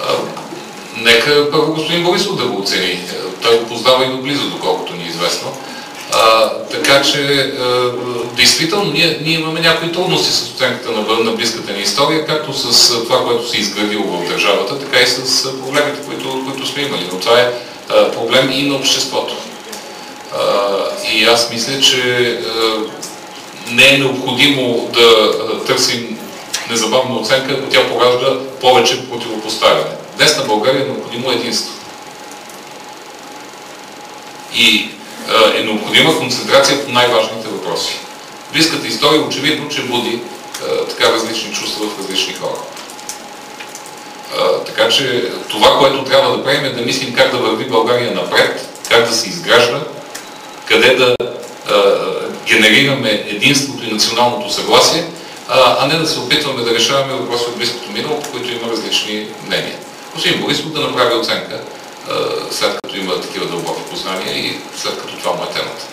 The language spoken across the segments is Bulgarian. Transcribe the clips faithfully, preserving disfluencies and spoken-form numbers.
Нека първо господин Борисов да го оцени. Той го познава и доблизо, доколкото ни е известно. А, така че, а, действително, ние, ние имаме някои трудности с оценката на, на близката ни история, както с това, което се изградило в държавата, така и с проблемите, които, които сме имали. Но това е а, проблем и на обществото. А, и аз мисля, че а, не е необходимо да а, търсим незабавна оценка, ако тя поражда повече противопоставяне. Днес на България е необходимо единство. И а, е необходима концентрация по най-важните въпроси. Близката история очевидно, че буди а, така различни чувства в различни хора. А, така че това, което трябва да правим, е да мислим как да върви България напред, как да се изгражда, къде да а, генерираме единството и националното съгласие, а, а не да се опитваме да решаваме въпроси от близкото минало, по които има различни мнения. Господин Борисов да направи оценка, след като има такива дълбоки познания и след като това му е темата.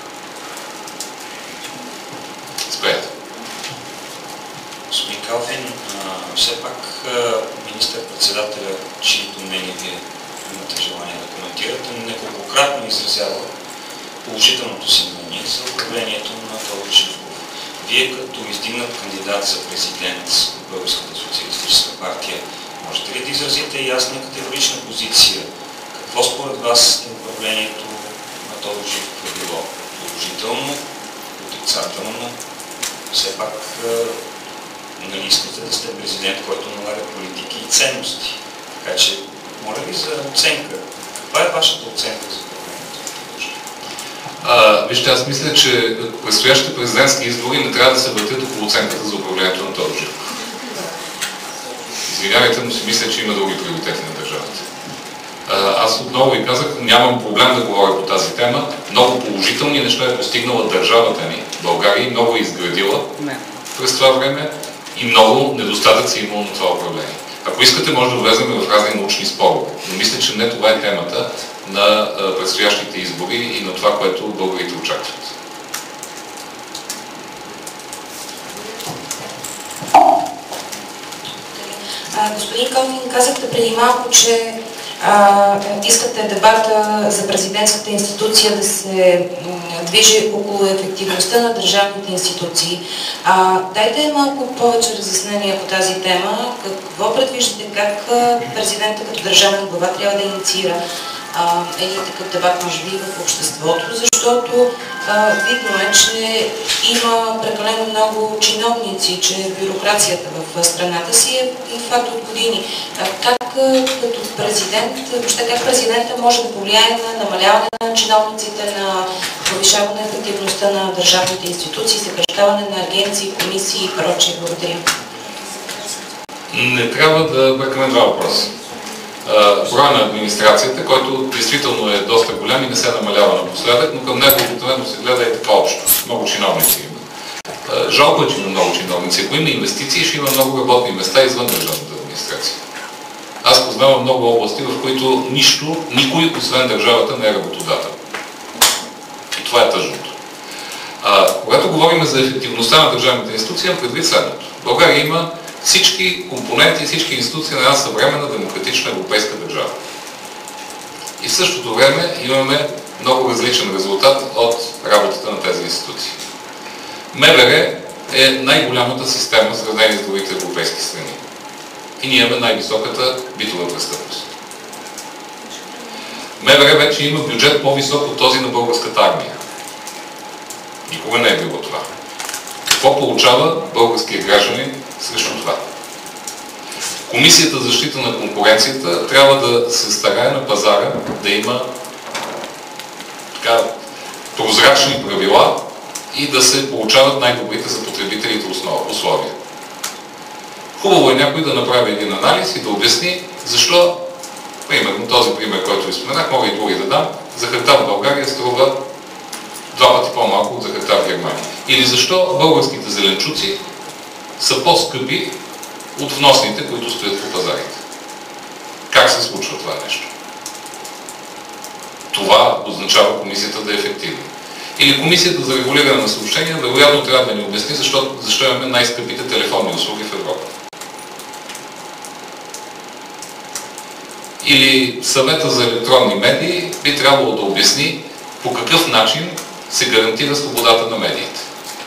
Спрете. Господин Калфин, все пак министър-председателя, чието мнение вие имате желание да коментирате, неколкократно изразява положителното си мнение за управлението на Тодор Живков. Вие като издигнат кандидат за президент от Българската социалистическа партия, можете ли да изразите ясна категорична позиция? Какво според вас е управлението на Тодор Живков е било? Положително, отрицателно? Все пак, нали искате да сте президент, който налага политики и ценности. Така че, моля ви за оценка. Каква е вашата оценка за управлението на Тодор Живков? Вижте, аз мисля, че предстоящите президентски избори не трябва да се въртят около оценката за управлението на Тодор Живков. Извинявайте, но си мисля, че има други приоритети на държавата. Аз отново ви казах, нямам проблем да говоря по тази тема. Много положителни неща е постигнала държавата ни, България, много е изградила през това време и много недостатъци имало на това управление. Ако искате, може да влезем в разни научни спорове, но мисля, че не това е темата на предстоящите избори и на това, което българите очакват. Господин Калфин, казахте преди малко, че а, искате дебата за президентската институция да се движи около ефективността на държавните институции. А, дайте малко повече разяснение по тази тема. Какво предвиждате, как президента като държавен глава трябва да инициира а, един такъв дебат, може би, в обществото, защото а, видно е, че има прекалено много чиновници, че бюрокрацията в страната си е факт от години. А, как като президент, въобще как президента може да повлияе на намаляване на чиновниците, на повишаване на ефективността на държавните институции, съкращаване на агенции, комисии и прочее? Благодаря. Не трябва да бъркаме два въпроса. Броя на администрацията, който действително е доста голям и не се намалява напоследък, но към него обикновено се гледа и така общо. Много чиновници има. Жалко е, че има много чиновници. Ако има инвестиции, ще има много работни места извън държавната администрация. Аз познавам много области, в които нищо, никой, освен държавата, не е работодател. И това е тъжното. А, когато говорим за ефективността на държавната институция, имам предвид следното. България има всички компоненти, всички институции на една съвременна демократична европейска държава. И в същото време имаме много различен резултат от работата на тези институции. МВР е най-голямата система в сравнение с другите европейски страни. И ние имаме най-високата битова престъпност. МВР вече има бюджет по-висок от този на българската армия. Никога не е било това. Какво получава българският гражданин срещу това? Комисията за защита на конкуренцията трябва да се старае на пазара да има така прозрачни правила и да се получават най-добрите за потребителите условия. Хубаво е някой да направи един анализ и да обясни защо, примерно този пример, който ви споменах, мога и други да дам, захарта в България струва два пъти по-малко от захарта в Германия. Или защо българските зеленчуци са по-скъпи от вносните, които стоят по пазарите. Как се случва това нещо? Това означава комисията да е ефективна. Или комисията за регулиране на съобщения, вероятно трябва да ни обясни защо, защо имаме най-скъпите телефонни услуги в Европа. Или Съвета за електронни медии би трябвало да обясни по какъв начин се гарантира свободата на медиите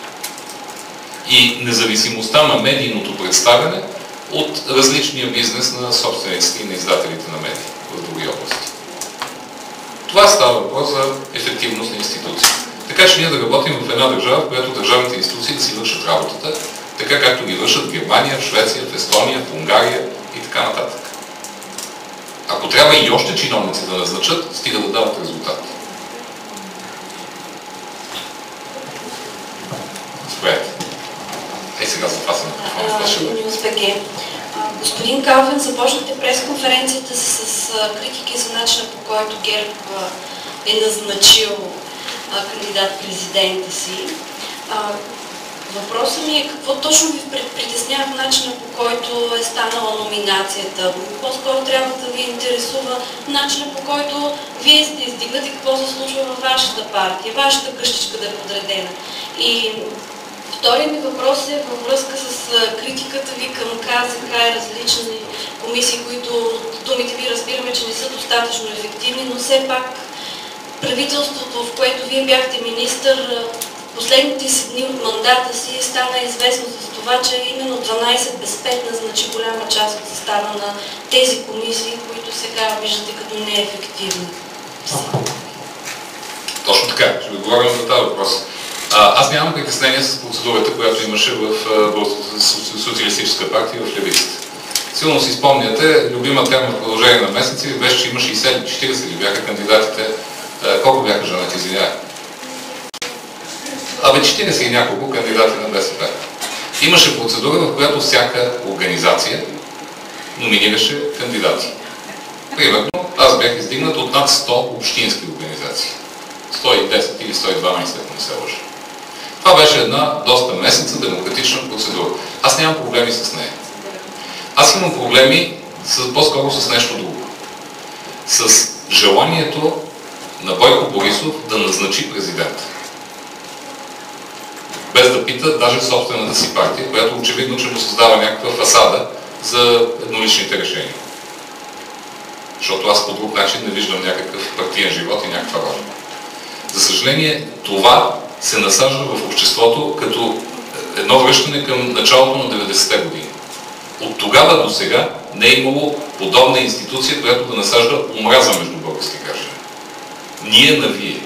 и независимостта на медийното представяне от различния бизнес на собствениците и на издателите на медии в други области. Това става въпрос за ефективност на институции. Така че ние да работим в една държава, в която държавните институции да си вършат работата, така както ги вършат в Германия, в Швеция, в Естония, в Унгария и така нататък. Ако трябва и още чиновници да назначат, стига да дават резултат. Заповядайте. Ей, сега за това съм на Господин Калфин, започнахте пресконференцията с, с критики за начина, по който ГЕРБ е назначил кандидат-президента си. А, въпросът ми е какво точно ви притеснява в начина, по който е станала номинацията. По-скоро трябва да ви интересува начина, по който вие сте издигнати, какво се случва във вашата партия, вашата къщичка да е подредена. И вторият ми въпрос е във връзка с критиката ви към КЗК и различни комисии, които от думите ви разбираме, че не са достатъчно ефективни, но все пак правителството, в което вие бяхте министър, последните си дни от мандата си стана известно за това, че именно дванайсет без пет назначи голяма част от състава на тези комисии, които сега виждате като неефективни. Точно така. Ще ви говорим за този въпрос. А, аз нямам притеснение с процедурата, която имаше в Българската социалистическа партия в левицата. Силно си спомняте, любима тема в продължение на месеци беше, че има шейсет или четирийсет или бяха кандидатите. Колко бяха женати, извинявай? Абе, четирийсет и няколко кандидати на БСП. Имаше процедура, в която всяка организация номинираше кандидати. Примерно, аз бях издигнат от над сто общински организации. сто и десет или сто и дванайсет, ако не се лъжа. Това беше една доста месеца демократична процедура. Аз нямам проблеми с нея. Аз имам проблеми по-скоро с нещо друго. С желанието на Бойко Борисов да назначи президент. Без да пита даже собствената си партия, която очевидно, че му създава някаква фасада за едноличните решения. Защото аз по друг начин не виждам някакъв партиен живот и някаква роля. За съжаление, това се насажда в обществото като едно връщане към началото на деветдесетте години. От тогава до сега не е имало подобна институция, която да насажда омраза между български граждани. Ние на вие.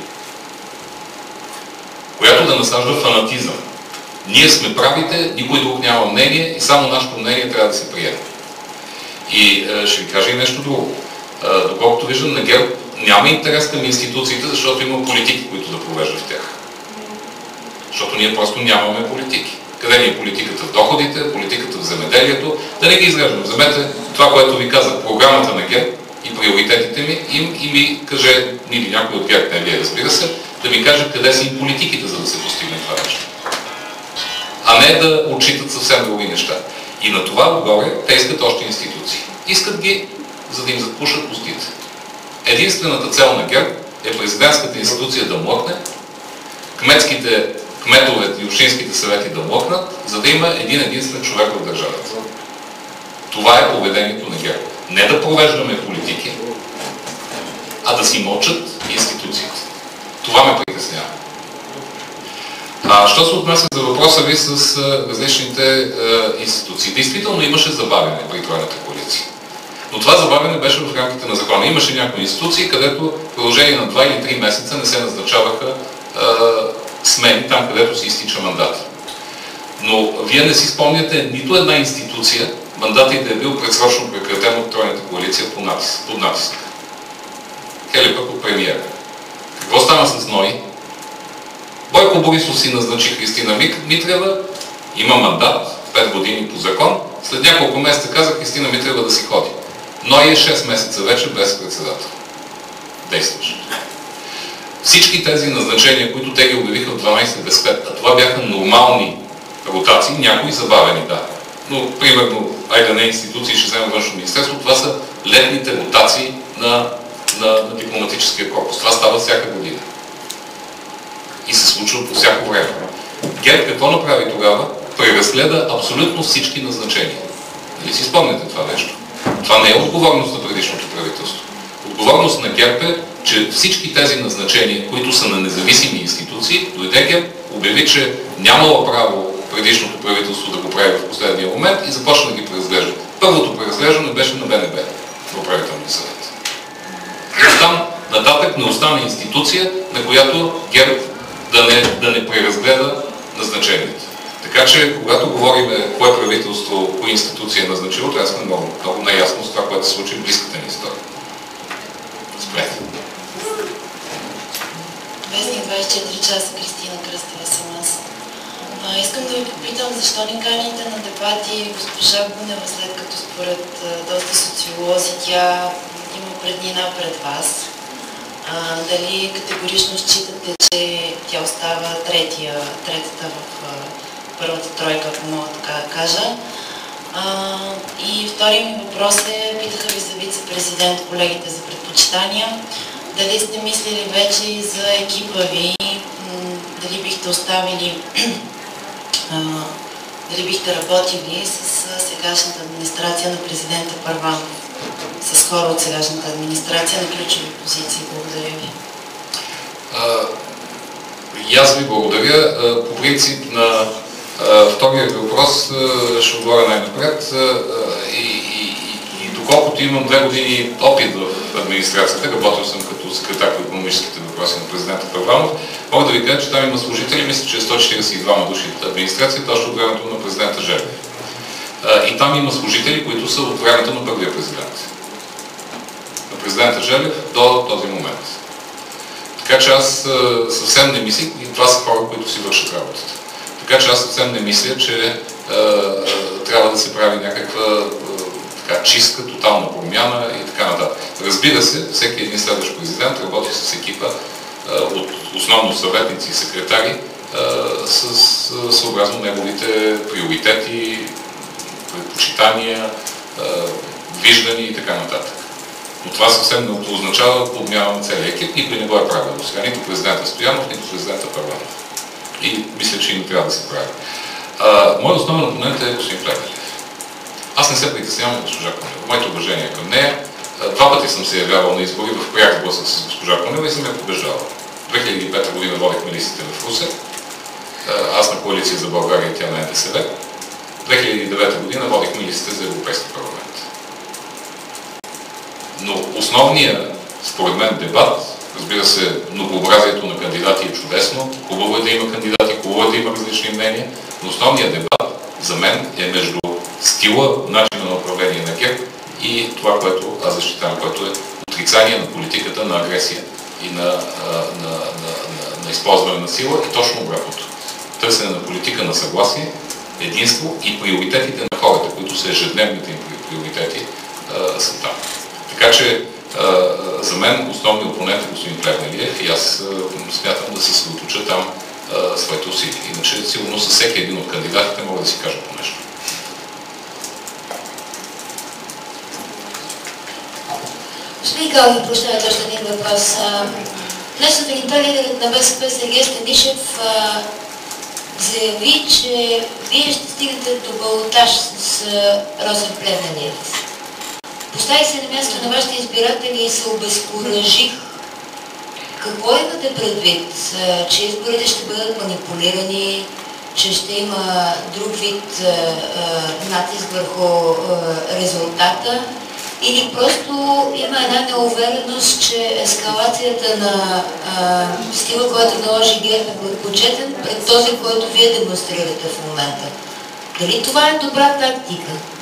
Която да насажда фанатизъм. Ние сме правите, никой друг няма мнение и само нашето мнение трябва да се приеме. И е, ще ви кажа и нещо друго. Е, доколкото виждам, на ГЕРБ няма интерес към институциите, защото има политики, които да провеждат в тях. Защото ние просто нямаме политики. Къде ни е политиката в доходите, политиката в земеделието? Да не ги изглеждам. Вземете това, което ви казах, програмата на ГЕРБ и приоритетите ми, им и ми каже, или някой от ГЕРБ, не вие, разбира се, да ви каже къде са им политиките, за да се постигне това нещо. А не да отчитат съвсем други неща. И на това отгоре те искат още институции. Искат ги, за да им запушат устите. Единствената цел на ГЕРБ е президентската институция да млъкне, кметските, кметовете и общинските съвети да млъкнат, за да има един единствен човек в държавата. Това е поведението на ГЕРБ. Не да провеждаме политики, а да си мълчат институциите. Това ме притеснява. А що се отнася за въпроса ви с а, различните а, институции? Действително имаше забавяне при тройната коалиция. Но това забавяне беше в рамките на закона. Имаше някои институции, където в продължение на два или три месеца не се назначаваха а, смени там, където се изтича мандат. Но вие не си спомняте нито една институция, мандатът да е бил предсрочно прекратен от тройната коалиция под натиск. Под натиск. Хели пък от премиера. Какво стана с НОИ? Бойко Борисов си назначи Христина Митрева, има мандат, пет години по закон. След няколко месеца каза Христина Митрева да си ходи. НОИ е шест месеца вече без председател. Действащ. Всички тези назначения, които те ги обявиха в дванайсет без пет, а това бяха нормални ротации, някои забавени, да. Но, примерно, айде не институции, ще взема външно министерство, това са летните ротации на, на, на дипломатическия корпус. Това става всяка година. И се случва по всяко време. ГЕРБ какво направи тогава? Преразгледа абсолютно всички назначения. Нали си спомняте това нещо? Това не е отговорност на предишното правителство. отговорност на ГЕРБ е, че всички тези назначения, които са на независими институции, дойде ГЕРБ, обяви, че нямало право предишното правителство да го прави в последния момент и започна да ги преразглежда. Първото преразглеждане беше на БНБ в управителния съвет. Оттам нататък не остана институция, на която ГЕРБ да не, да не преразгледа назначенията. Така че, когато говорим кое правителство, коя институция е назначило, трябва да сме много, много наясно с това, което се случи в близката ни история. Спрете. Вестник двадесет и четири часа, Кристина Кръстева съм аз. А, искам да ви попитам, защо не каните на дебати госпожа Гунева, след като според а, доста социолози тя има преднина пред вас. А, дали категорично считате, че тя остава третия, третата в а, първата тройка, ако мога така да кажа? А, и втория ми въпрос е, питаха ви за вице-президент колегите за предпочитания. Дали сте мислили вече и за екипа ви? Дали бихте оставили, а, дали бихте работили с сегашната администрация на президента Първанов? С хора от сегашната администрация на ключови позиции. Благодаря ви. А, и аз ви благодаря. А, по принцип на а, втория въпрос а, ще отговоря най-напред. И, и, и доколкото имам две години опит в администрацията, работил съм като секретар по икономическите въпроси на президента Първанов, мога да ви кажа, че там има служители, мисля, че е сто четиридесет и двама души от администрацията, още от времето на президента Желев. И там има служители, които са от времето на първия президент. На президента Желев до този момент. Така че аз съвсем не мисля, и това са хора, които си вършат работата. Така че аз съвсем не мисля, че е, трябва да се прави някаква е, така, чистка, тотална промяна и така нататък. Разбира се, всеки един следващ президент работи с екипа е, от основно съветници и секретари е, с, с съобразно неговите приоритети, предпочитания, е, виждания и така нататък. Но това съвсем не означава подмяна на целия екип. Никой не го е правил до сега. Нито президента Стоянов, нито президента Първанов. И мисля, че и не трябва да се прави. Моят основен опонент е господин Плевнелиев. Аз не се притеснявам от госпожа Кунева. Моето уважение към нея. Два пъти съм се явявал на избори в пряк сблъсък с госпожа Кунева и съм я побеждавал. две хиляди и пета година водихме листите в Русе. Аз на Коалиция за България и тя на НДСВ. две хиляди и девета година водихме листите за Европейски парламент. Но основният, според мен, дебат, разбира се, многообразието на кандидати е чудесно, хубаво е да има кандидати, хубаво е да има различни мнения, но основният дебат за мен е между стила, начина на управление на ГЕРБ и това, което аз защитавам, което е отрицание на политиката на агресия и на, на, на, на, на използване на сила и точно обратното. Търсене на политика на съгласие, единство и приоритетите на хората, които са ежедневните им приоритети, а, са там. Така че Uh, за мен основният опонент е господин Плевнелиев и аз uh, смятам да се съсредоточа там uh, своите усилия. Иначе сигурно със всеки един от кандидатите мога да си кажа по нещо. Господин Калнин, прощавайте още един въпрос. Днес сутринта лидерът на БСП Сергей Станишев заяви, че вие ще стигнете до балотаж с Росен Плевнелиев. Поставих се на място на вашите избиратели и се обезкуражих. Какво имате предвид? Че изборите ще бъдат манипулирани, че ще има друг вид а, а, натиск върху а, резултата? Или просто има една неувереност, че ескалацията на а, стила, който наложи ГЕРБ е предпочетен пред този, който вие демонстрирате в момента? Дали това е добра тактика?